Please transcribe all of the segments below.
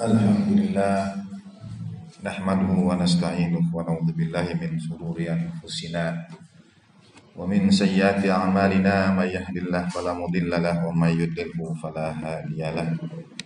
Alhamdulillah nahmaduhu wa nasta'inuhu wa na'udzu billahi min shururi anfusina wa min sayyiati a'malina may yahdihillahu fala mudilla lahu wa may yudlilhu fala hadiya lahu.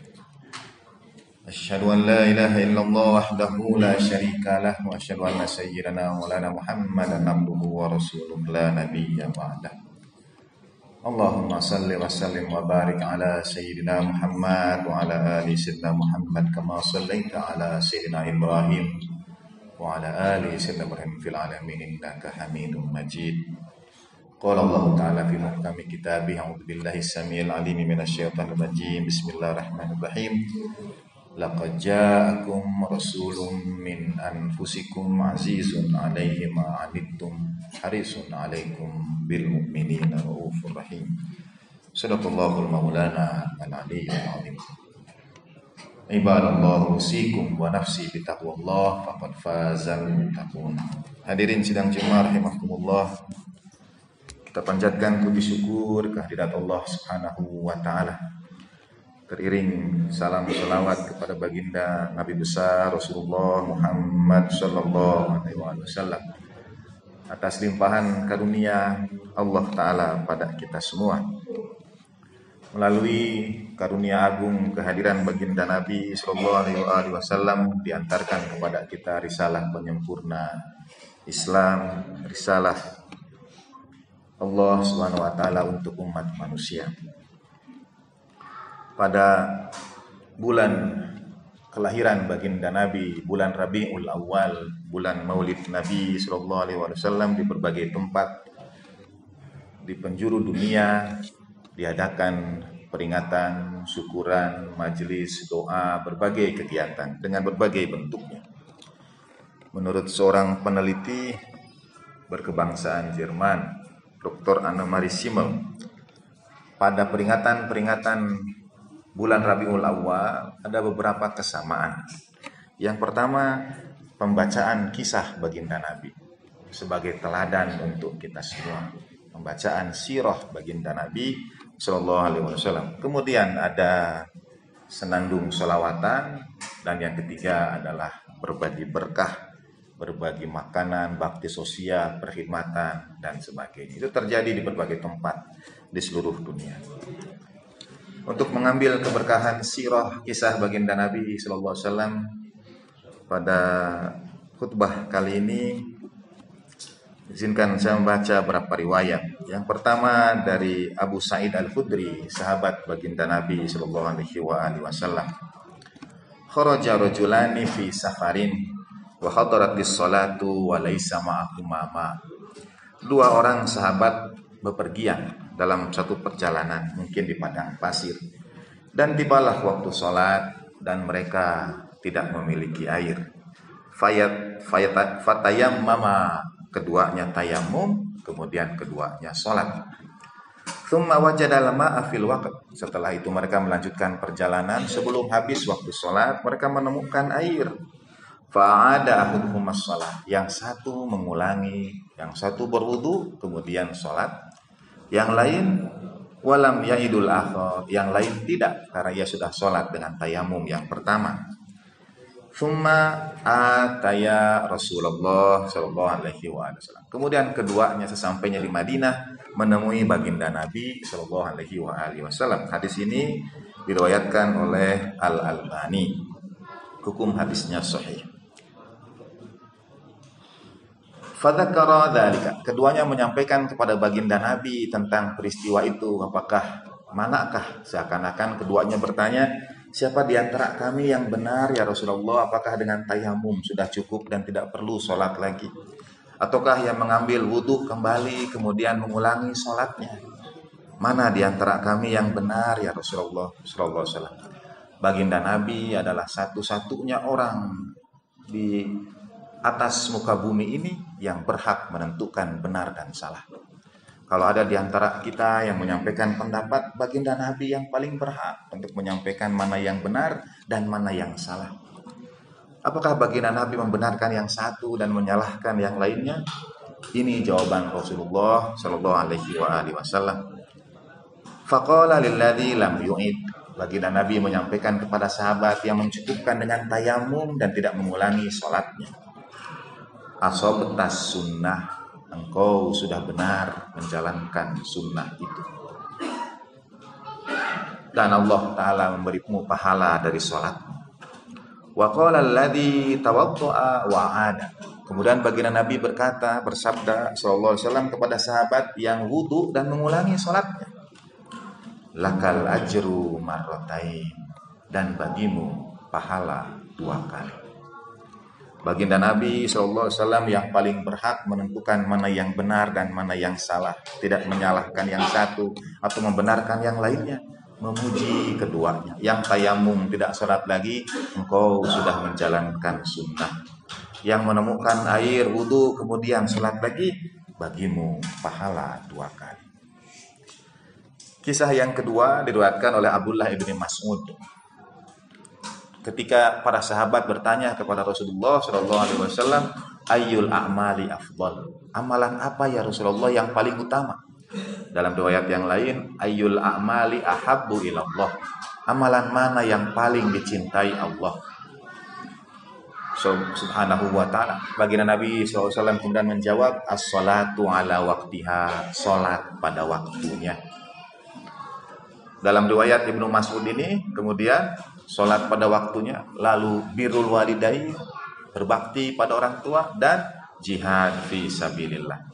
Asyhadu an la ilaha illallah wahdahu la syarika lahu wa asyhadu anna sayyidana wa maulana Muhammadan abduhu wa rasuluhu la nabiyya ba'dahu. Allahumma salli wa sallim wa barik ala Sayyidina Muhammad wa ala ali Sayyidina Muhammad kama sallaita ala Sayyidina Ibrahim wa ala ali Sayyidina Ibrahim fil alamin innaka Hamidum Majid. Qala Allah Ta'ala fi muhkami kitabih a'udzu billahi samil alim minasyaitonir rajim. Bismillahirrahmanirrahim. Laqad ja'akum rasulun min anfusikum azizun 'alaihi ma 'anittum harisun 'alaikum bil mu'minina raufur rahim. Shadaqallahul maulana al-aliyyul azim. Ibadallah usikum wa nafsi bi taqwallah faqad fazal muttaqun. Hadirin sidang Jumat rahimakumullah. Kita panjatkan puji syukur kehadirat Allah Subhanahu wa taala. Teriring salam selawat kepada baginda Nabi besar Rasulullah Muhammad sallallahu alaihi wasallam atas limpahan karunia Allah Ta'ala pada kita semua. Melalui karunia agung kehadiran baginda Nabi sallallahu alaihi wasallam diantarkan kepada kita risalah penyempurna Islam, risalah Allah Subhanahu wa taala untuk umat manusia. Pada bulan kelahiran baginda Nabi, bulan Rabiul Awal, bulan Maulid Nabi sallallahu alaihi wasallam, di berbagai tempat di penjuru dunia diadakan peringatan, syukuran, majelis, doa, berbagai kegiatan dengan berbagai bentuknya. Menurut seorang peneliti berkebangsaan Jerman, Dr. Annemarie Simmel, pada peringatan bulan Rabiul Awal ada beberapa kesamaan. Yang pertama, pembacaan kisah baginda Nabi sebagai teladan untuk kita semua. Pembacaan sirah baginda Nabi sallallahu alaihi wasallam. Kemudian ada senandung selawatan, dan yang ketiga adalah berbagi berkah, berbagi makanan, bakti sosial, perkhidmatan dan sebagainya. Itu terjadi di berbagai tempat di seluruh dunia. Untuk mengambil keberkahan sirah kisah baginda Nabi sallallahu alaihi wasallam, pada khutbah kali ini izinkan saya membaca beberapa riwayat. Yang pertama dari Abu Sa'id Al-Khudri, sahabat baginda Nabi sallallahu alaihi wasallam. Kharaja rajulani fi safarin wa hadaratis salatu wa laisa ma'ahuma ma. Dua orang sahabat bepergian dalam satu perjalanan, mungkin di padang pasir, dan tibalah waktu sholat dan mereka tidak memiliki air. Fatayammama, keduanya tayamum, kemudian keduanya sholat. Tsumma wajadal ma'a fil waqt. Setelah itu mereka melanjutkan perjalanan. Sebelum habis waktu sholat, mereka menemukan air. Fa'ada ahaduhuma shalah. Yang satu mengulangi, yang satu berwudu kemudian sholat. Yang lain walam ya'idul akhar, yang lain tidak, karena ia sudah sholat dengan tayamum yang pertama. Tsumma ataya Rasulullah sallallahu alaihi wasallam. Kemudian keduanya sesampainya di Madinah menemui baginda Nabi sallallahu alaihi wasallam. Hadis ini diriwayatkan oleh Al-Albani. Hukum hadisnya sahih. Fadzakara dzalika. Keduanya menyampaikan kepada baginda Nabi tentang peristiwa itu. Manakah? Seakan-akan keduanya bertanya, siapa di antara kami yang benar ya Rasulullah? Apakah dengan tayamum sudah cukup dan tidak perlu sholat lagi? Ataukah yang mengambil wudhu kembali kemudian mengulangi sholatnya? Mana di antara kami yang benar ya Rasulullah sallallahu alaihi wasallam? Baginda Nabi adalah satu-satunya orang di atas muka bumi ini yang berhak menentukan benar dan salah. Kalau ada di antara kita yang menyampaikan pendapat, baginda Nabi yang paling berhak untuk menyampaikan mana yang benar dan mana yang salah. Apakah baginda Nabi membenarkan yang satu dan menyalahkan yang lainnya? Ini jawaban Rasulullah sallallahu alaihi wasallam. Faqala lilladzi lam yu'id. baginda Nabi menyampaikan kepada sahabat yang mencukupkan dengan tayamum dan tidak mengulangi sholatnya. Asobetas sunnah, engkau sudah benar menjalankan sunnah itu. Dan Allah Ta'ala memberimu pahala dari sholatmu. Wa qala alladhi tawaddu'a wa 'ada. Kemudian baginda Nabi bersabda sallallahu alaihi wasallam kepada sahabat yang wudu dan mengulangi sholatnya. Lakal ajru marratain, dan bagimu pahala 2 kali. Baginda Nabi SAW yang paling berhak menentukan mana yang benar dan mana yang salah, tidak menyalahkan yang satu atau membenarkan yang lainnya, memuji keduanya. Yang tayamum tidak sholat lagi, engkau sudah menjalankan sunnah. Yang menemukan air wudu kemudian sholat lagi, bagimu pahala 2 kali. Kisah yang kedua diriwayatkan oleh Abdullah ibn Mas'ud. Ketika para sahabat bertanya kepada Rasulullah SAW, ayyul a'mali afdal? Amalan apa ya Rasulullah yang paling utama? Dalam riwayat yang lain, ayyul a'mali ahabbu ilallah? Amalan mana yang paling dicintai Allah Subhanahu wa ta'ala? Baginda Nabi SAW kemudian menjawab, as-salatu ala waktiha, salat pada waktunya. Dalam riwayat Ibnu Mas'ud ini kemudian sholat pada waktunya, lalu birrul walidain, berbakti pada orang tua, dan jihad fi sabilillah.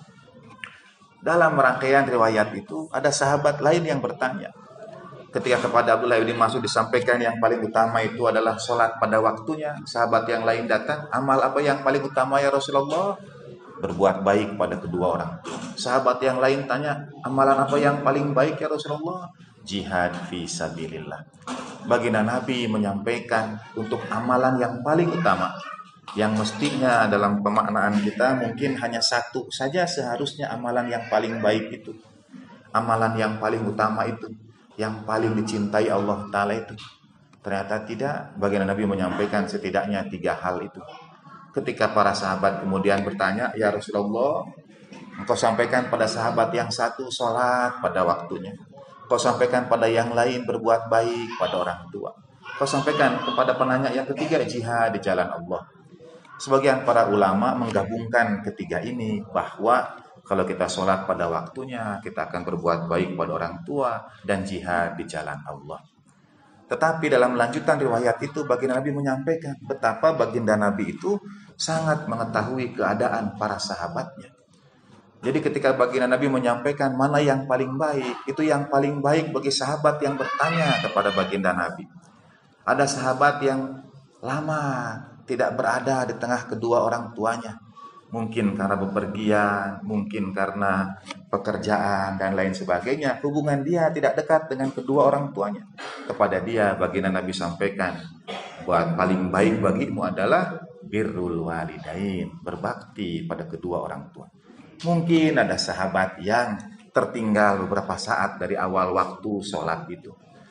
Dalam rangkaian riwayat itu ada sahabat lain yang bertanya. Ketika kepada Abdullah bin Mas'ud disampaikan yang paling utama itu adalah sholat pada waktunya, sahabat yang lain datang, amal apa yang paling utama ya Rasulullah? Berbuat baik pada kedua orang tua. Sahabat yang lain tanya, amalan apa yang paling baik ya Rasulullah? Jihad fi sabilillah. Baginda Nabi menyampaikan untuk amalan yang paling utama, yang mestinya dalam pemaknaan kita mungkin hanya satu saja seharusnya amalan yang paling baik itu, amalan yang paling utama itu, yang paling dicintai Allah Ta'ala itu. Ternyata tidak. Baginda Nabi menyampaikan setidaknya 3 hal itu. Ketika para sahabat kemudian bertanya, ya Rasulullah, engkau sampaikan pada sahabat yang satu sholat pada waktunya, kau sampaikan pada yang lain berbuat baik pada orang tua, kau sampaikan kepada penanya yang ketiga jihad di jalan Allah. Sebagian para ulama menggabungkan ketiga ini, bahwa kalau kita sholat pada waktunya, kita akan berbuat baik pada orang tua dan jihad di jalan Allah. Tetapi dalam lanjutan riwayat itu baginda Nabi menyampaikan betapa baginda Nabi itu sangat mengetahui keadaan para sahabatnya. Jadi ketika baginda Nabi menyampaikan mana yang paling baik, itu yang paling baik bagi sahabat yang bertanya kepada baginda Nabi. Ada sahabat yang lama tidak berada di tengah kedua orang tuanya. Mungkin karena bepergian, mungkin karena pekerjaan dan lain sebagainya. Hubungan dia tidak dekat dengan kedua orang tuanya. Kepada dia baginda Nabi sampaikan, buat paling baik bagimu adalah birrul walidain, berbakti pada kedua orang tua. Mungkin ada sahabat yang tertinggal beberapa saat dari awal waktu sholat itu,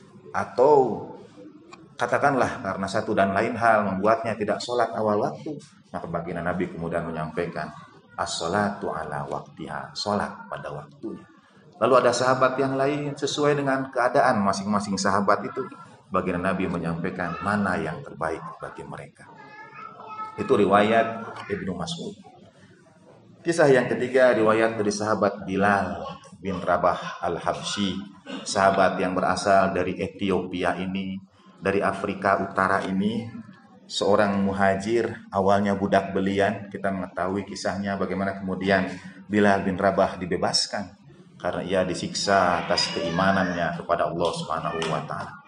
atau katakanlah karena satu dan lain hal membuatnya tidak sholat awal waktu, maka baginda Nabi kemudian menyampaikan as-sholatu ala waktiha, sholat pada waktunya. Lalu ada sahabat yang lain sesuai dengan keadaan masing-masing sahabat itu, baginda Nabi menyampaikan mana yang terbaik bagi mereka. Itu riwayat Ibnu Mas'ud. Kisah yang ketiga riwayat dari sahabat Bilal bin Rabah al-Habsyi, sahabat yang berasal dari Ethiopia ini, dari Afrika Utara ini, seorang muhajir, awalnya budak belian. Kita mengetahui kisahnya bagaimana kemudian Bilal bin Rabah dibebaskan karena ia disiksa atas keimanannya kepada Allah Subhanahu wa taala.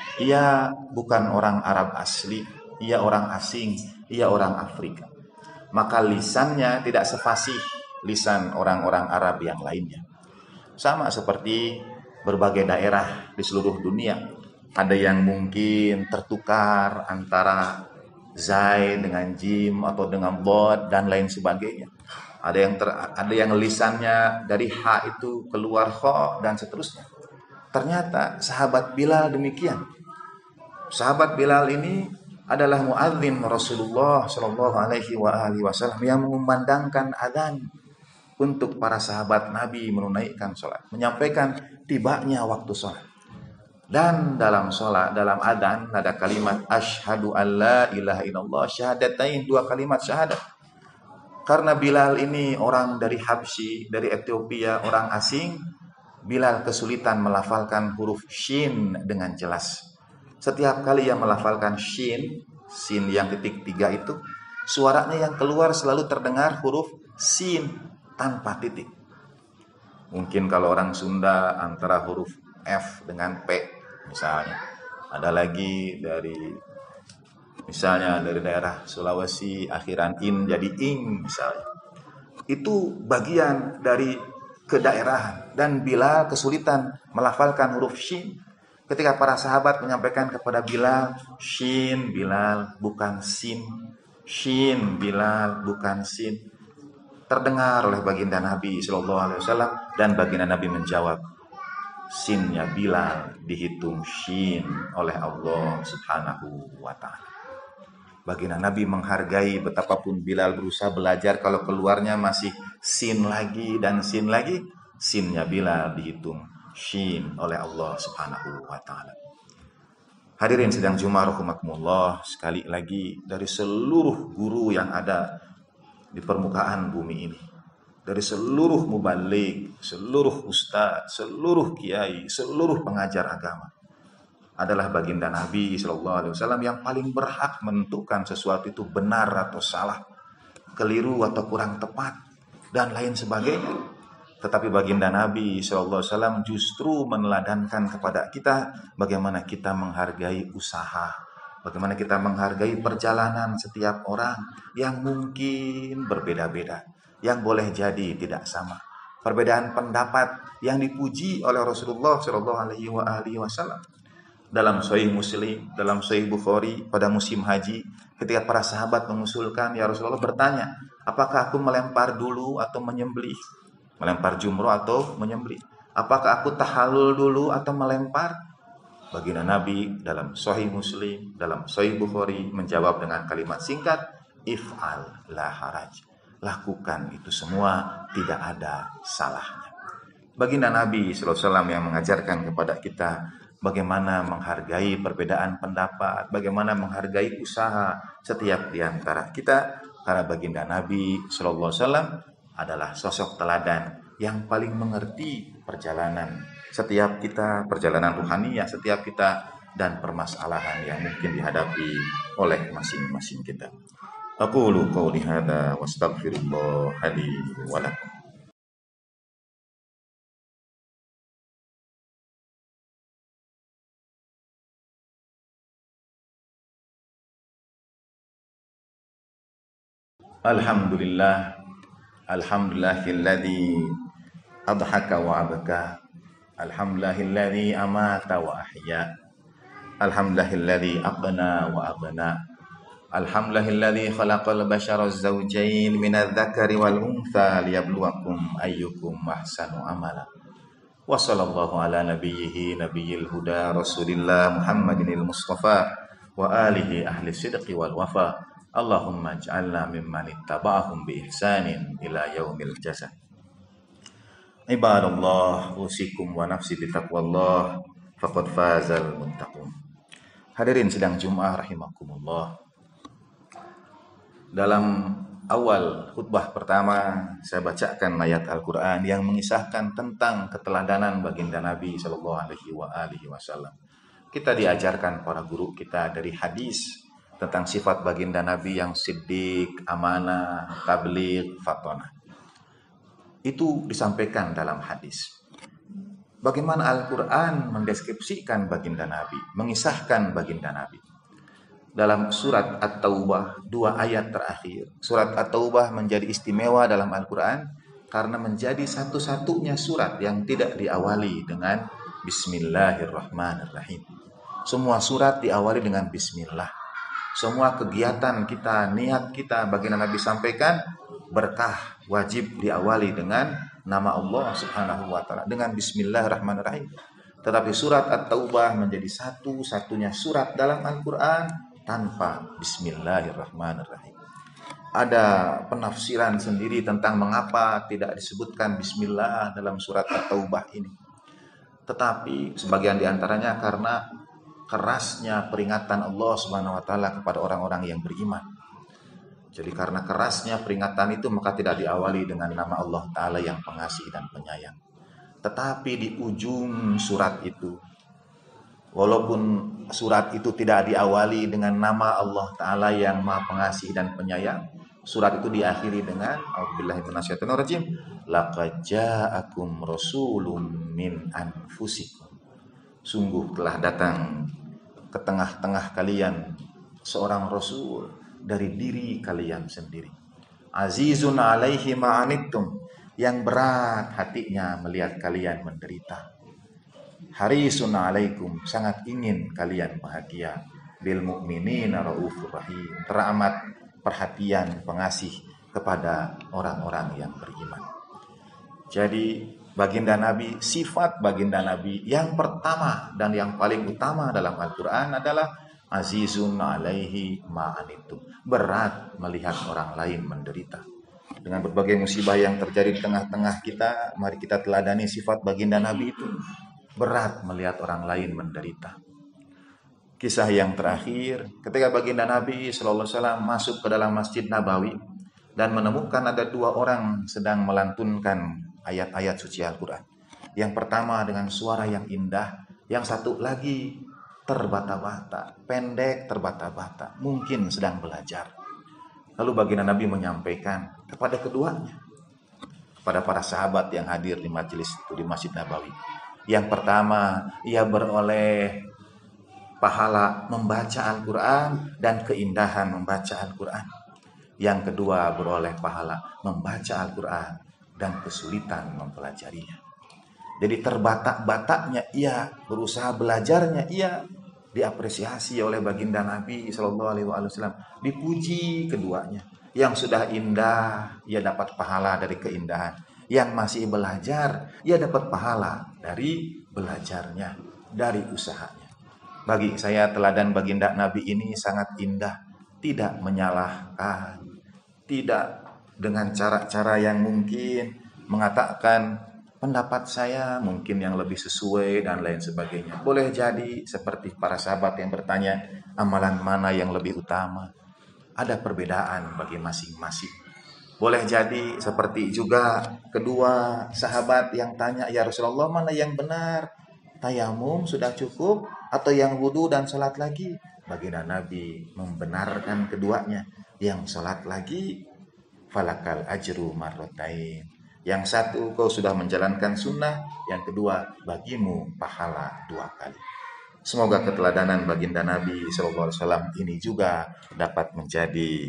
Ia bukan orang Arab asli, ia orang asing, ia orang Afrika. Maka lisannya tidak sefasih lisan orang-orang Arab yang lainnya. Sama seperti berbagai daerah di seluruh dunia. Ada yang mungkin tertukar antara zai dengan jim atau dengan bod dan lain sebagainya. Ada yang lisannya dari ha itu keluar kho dan seterusnya. Ternyata sahabat Bilal demikian. Sahabat Bilal ini adalah muadzin Rasulullah Shallallahu Alaihi Wasallam yang mengumandangkan adzan untuk para sahabat Nabi menunaikan sholat, menyampaikan tibanya waktu sholat. Dan dalam sholat, dalam adzan ada kalimat asyhadu alla ilaha illallah, syahadatain, dua kalimat syahadat. Karena Bilal ini orang dari Habsyi, dari Ethiopia, orang asing, Bilal kesulitan melafalkan huruf shin dengan jelas. Setiap kali yang melafalkan shin, sin yang titik tiga itu, suaranya yang keluar selalu terdengar huruf sin tanpa titik. Mungkin kalau orang Sunda antara huruf F dengan P misalnya. Ada lagi dari misalnya dari daerah Sulawesi akhiran in jadi ing misalnya. Itu bagian dari kedaerahan dan Bilal kesulitan melafalkan huruf shin. Ketika para sahabat menyampaikan kepada Bilal, shin Bilal bukan sin. Shin Bilal bukan sin. Terdengar oleh baginda Nabi Shallallahu Alaihi Wasallam dan baginda Nabi menjawab, sinnya Bilal dihitung shin oleh Allah Subhanahu wa Ta'ala. Baginda Nabi menghargai betapapun Bilal berusaha belajar, kalau keluarnya masih sin lagi dan sin lagi, sinnya Bilal dihitung shin oleh Allah Subhanahu wa Ta'ala. Hadirin sidang Jumat rahimakumullah, sekali lagi dari seluruh guru yang ada di permukaan bumi ini, dari seluruh mubalik, seluruh ustadz, seluruh kiai, seluruh pengajar agama, adalah baginda Nabi Shallallahu Alaihi Wasallam yang paling berhak menentukan sesuatu itu benar atau salah, keliru atau kurang tepat, dan lain sebagainya. Tetapi baginda Nabi Shallallahu Alaihi Wasallam justru meneladankan kepada kita bagaimana kita menghargai usaha, bagaimana kita menghargai perjalanan setiap orang yang mungkin berbeda-beda, yang boleh jadi tidak sama. Perbedaan pendapat yang dipuji oleh Rasulullah Shallallahu Alaihi Wasallam. Dalam Sahih Muslim, dalam Sahih Bukhari, pada musim haji, ketika para sahabat mengusulkan, ya Rasulullah bertanya, apakah aku melempar dulu atau menyembelih? Melempar jumroh atau menyembelih? Apakah aku tahallul dulu atau melempar? Baginda Nabi dalam Sahih Muslim, dalam Sahih Bukhari menjawab dengan kalimat singkat, if'al la haraj. Lakukan itu semua, tidak ada salahnya. Baginda Nabi SAW yang mengajarkan kepada kita bagaimana menghargai perbedaan pendapat, bagaimana menghargai usaha setiap di antara kita. Karena baginda Nabi SAW adalah sosok teladan yang paling mengerti perjalanan setiap kita, perjalanan ruhaniyah setiap kita, dan permasalahan yang mungkin dihadapi oleh masing-masing kita. Aqulu qawli hadza wa astaghfirullah li wa lakum. Alhamdulillah, alhamdulillahilladzi adhaka wa abka, alhamdulillahilladzi amata wa ahya, alhamdulillahilladzi aqna wa aghna, alhamdulillahilladzi khalaqal bashara zawjayn minadz-dzakari wal untha liyabluwakum ayyukum ahsanu amala. Wa sallallahu ala nabiyhi nabiyil huda rasulillah Muhammadinil Mustafa wa alihi ahli sidqi wal wafa. Allahumma ij'alna mimman ittaba'ahum bi ihsanin ila yaumil jazaa. Ibadallah, usikum wa nafsi bi taqwallah, faqad fazal muttaqun. Hadirin sidang Jumat rahimakumullah. Dalam awal khutbah pertama saya bacakan ayat Al-Qur'an yang mengisahkan tentang keteladanan baginda Nabi sallallahu alaihi wasallam. Kita diajarkan para guru kita dari hadis tentang sifat baginda Nabi yang siddiq, amanah, tabligh, fatonah. Itu disampaikan dalam hadis. Bagaimana Al-Quran mendeskripsikan baginda Nabi, mengisahkan baginda Nabi. Dalam surat At-Taubah, 2 ayat terakhir. Surat At-Taubah menjadi istimewa dalam Al-Quran karena menjadi satu-satunya surat yang tidak diawali dengan Bismillahirrahmanirrahim. Semua surat diawali dengan Bismillah. Semua kegiatan kita, niat kita, baginda Nabi sampaikan, berkah wajib diawali dengan nama Allah Subhanahu wa Ta'ala, dengan Bismillahirrahmanirrahim. Tetapi surat At-Taubah menjadi satu-satunya surat dalam Al-Quran tanpa Bismillahirrahmanirrahim. Ada penafsiran sendiri tentang mengapa tidak disebutkan Bismillah dalam surat At-Taubah ini. Tetapi sebagian diantaranya karena kerasnya peringatan Allah Subhanahu wa taala kepada orang-orang yang beriman. Jadi karena kerasnya peringatan itu maka tidak diawali dengan nama Allah Ta'ala yang pengasih dan penyayang. Tetapi di ujung surat itu, walaupun surat itu tidak diawali dengan nama Allah Ta'ala yang maha pengasih dan penyayang, surat itu diakhiri dengan A'udzubillahi minasyaitonirrajim, laqad ja'akum rasulun min anfusikum. Sungguh telah datang ke tengah-tengah kalian seorang rasul dari diri kalian sendiri. Azizun alaihi ma'anittum, yang berat hatinya melihat kalian menderita. Harisun alaikum, sangat ingin kalian bahagia. Bil mu'minina raufur rahim, teramat perhatian pengasih kepada orang-orang yang beriman. Jadi baginda Nabi, sifat baginda Nabi yang pertama dan yang paling utama dalam Al-Quran adalah azizun alaihi ma'anitum, berat melihat orang lain menderita. Dengan berbagai musibah yang terjadi di tengah-tengah kita, mari kita teladani sifat baginda Nabi itu, berat melihat orang lain menderita. Kisah yang terakhir, ketika baginda Nabi SAW masuk ke dalam Masjid Nabawi dan menemukan ada dua orang sedang melantunkan ayat-ayat suci Al-Quran. Yang pertama dengan suara yang indah, yang satu lagi terbata-bata, pendek terbata-bata, mungkin sedang belajar. Lalu baginda Nabi menyampaikan kepada keduanya, kepada para sahabat yang hadir di majelis itu di Masjid Nabawi. Yang pertama, ia beroleh pahala membaca Al-Quran dan keindahan membaca Al-Quran. Yang kedua, beroleh pahala membaca Al-Quran dan kesulitan mempelajarinya. Jadi terbatak-bataknya ia, berusaha belajarnya ia, diapresiasi oleh baginda Nabi SAW, dipuji keduanya. Yang sudah indah, ia dapat pahala dari keindahan. Yang masih belajar, ia dapat pahala dari belajarnya, dari usahanya. Bagi saya teladan baginda Nabi ini sangat indah, tidak menyalahkan, tidak dengan cara-cara yang mungkin mengatakan pendapat saya mungkin yang lebih sesuai dan lain sebagainya. Boleh jadi seperti para sahabat yang bertanya, amalan mana yang lebih utama? Ada perbedaan bagi masing-masing. Boleh jadi seperti juga kedua sahabat yang tanya, ya Rasulullah, mana yang benar? Tayamum sudah cukup atau yang wudu dan salat lagi? Baginda Nabi membenarkan keduanya. Yang salat lagi, falakal ajru marratain. Yang satu kau sudah menjalankan sunnah, yang kedua bagimu pahala 2 kali. Semoga keteladanan baginda Nabi SAW ini juga dapat menjadi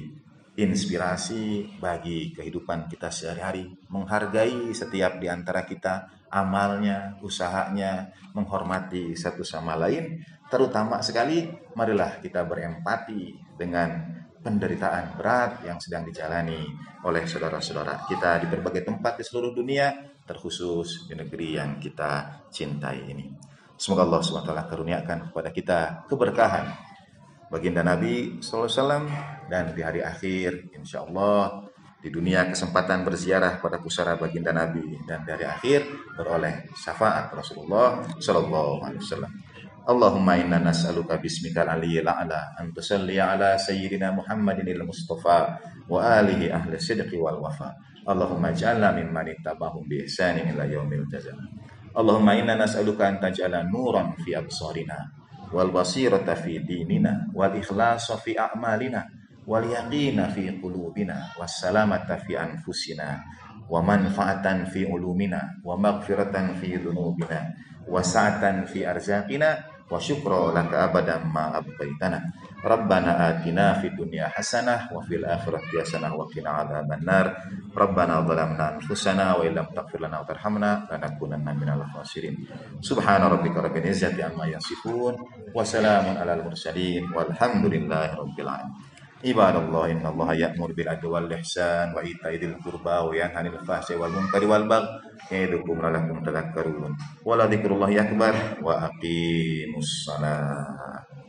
inspirasi bagi kehidupan kita sehari-hari. Menghargai setiap di antara kita, amalnya, usahanya, menghormati satu sama lain. Terutama sekali, marilah kita berempati dengan penderitaan berat yang sedang dijalani oleh saudara-saudara kita di berbagai tempat di seluruh dunia, terkhusus di negeri yang kita cintai ini. Semoga Allah SWT karuniakan kepada kita keberkahan baginda Nabi SAW, dan di hari akhir insya Allah di dunia kesempatan berziarah pada pusara baginda Nabi, dan di hari akhir beroleh syafaat Rasulullah SAW. Allahumma inna nas'aluka bismikal aliyyil a'la an tusalli ala sayyidina Muhammadinil Mustafa wa alihi ahli sidqi wal wafa. Allahumma ij'alna mimman ittaba'ahum bi ihsanin ila yaumil jazaa. Allahumma inna nas'aluka an taj'ala nuran fi absarina wal basirata fi dinina wal ikhlasa fi a'malina wal yaqina fi qulubina was salamata fi anfusina wa manfaatan fi ulumina wa maghfiratan fi dhunubina wa sa'atan fi arzaqina wa syukra laka abadan ma abqaitana. Rabbana atina fid dunya hasanah wa fil akhirati hasanah wa qina adzabannar. Rabbana zalamna anfusana wa illam taghfir lana wa tarhamna lanakunanna minal khasirin. Subhana rabbika rabbil izzati amma yasifun wa salamun alal mursalin walhamdulillahi rabbil alamin. Ibadallah, innallaha ya'muru bil adli wal ihsan wa ita'i dzil qurba wa yanha 'anil fahsya'i wal munkari wal baghi ya'idukum la'allakum tadhakkarun. Wa la dzikrullahi akbar wa aqimus shalah.